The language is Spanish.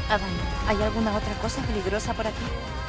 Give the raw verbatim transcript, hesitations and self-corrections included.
Adán, ¿hay alguna otra cosa peligrosa por aquí?